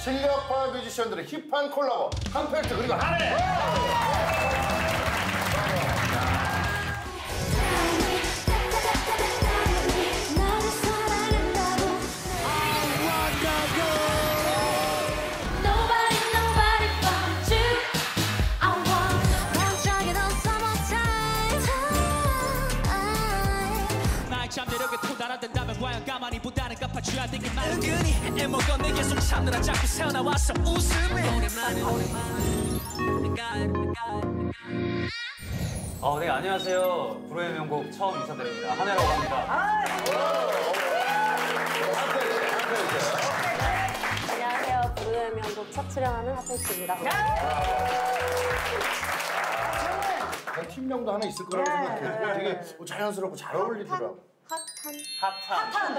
실력파 뮤지션들의 힙한 콜라보 한펠트 그리고 한해. 잠재력에 도달한다면 과연 가만히 보다는 갚아줘야 되겠만 은근히 애먹어 내 계속 참느라 자꾸 새어나와서 웃음이 네, 안녕하세요. 불후의 명곡 처음 인사드립니다. 한해라고 합니다. 안녕하세요. 불후의 명곡 첫 출연하는 핫펠트입니다. 팀명도 하나 있을 거라고 생각해요. 되게 자연스럽고 잘 어울리더라고. 핫한.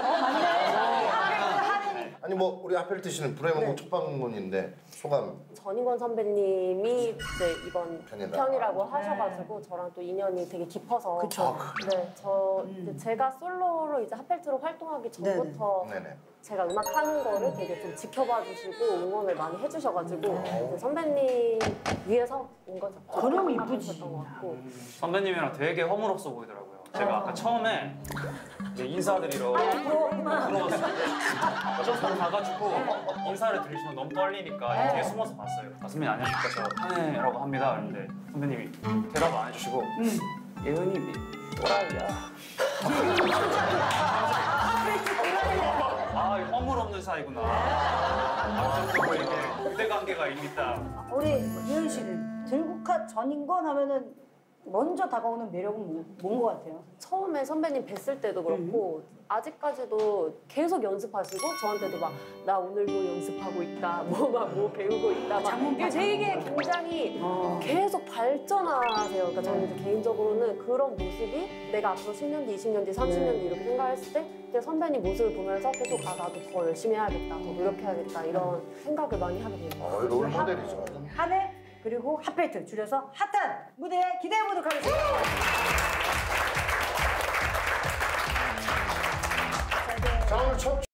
맞네. 아니 뭐 우리 하펠트 씨는 불후의 명곡 첫 방문인데 소감. 전인권 선배님이 이제 이번 편이라고 하셔가지고 저랑 또 인연이 되게 깊어서. 그쵸. 네, 제가 솔로로 이제 핫펠트로 활동하기 전부터 제가 음악 하는 거를 되게 좀 지켜봐 주시고 응원을 많이 해주셔가지고 이제 선배님 위해서 온 거죠. 그럼 이쁘지. 선배님이랑 되게 허물없어 보이더라고요. 제가 아까 처음에 이제 인사드리러 들어왔어요. 저 가가지고 인사를 드리시면 너무 떨리니까 뒤에 숨어서 봤어요. 선배님 안녕하십니까, 저 한해라고 합니다. 그런데 선배님이 대답 안 해주시고 예은이 또라이야. 아, 허물 없는 사이구나. 이게 유대관계가 있다. 우리 예은 씨는 들국화 전인권 하면은 먼저 다가오는 매력은 뭔 것 같아요? 처음에 선배님 뵀을 때도 그렇고 아직까지도 계속 연습하시고 저한테도 막 나 오늘도 연습하고 있다, 뭐 배우고 있다 막 되게 굉장히 계속 발전하세요. 그러니까 저는 이제 개인적으로는 그런 모습이 내가 앞으로 10년 뒤, 20년 뒤, 30년 뒤 이렇게 생각했을 때 그냥 선배님 모습을 보면서 계속 나도 더 열심히 해야겠다, 더 노력해야겠다 이런 생각을 많이 하게 됩니다. 롤 모델이죠. 한해 그리고 핫펠트 줄여서 핫한 무대 기대해보도록 하겠습니다. 자, 오늘 첫